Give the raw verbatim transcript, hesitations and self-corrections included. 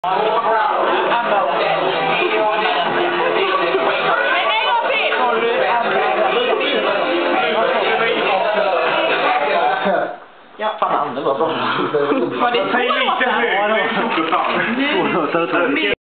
Ja, fan, det var bra. Säg lite högre.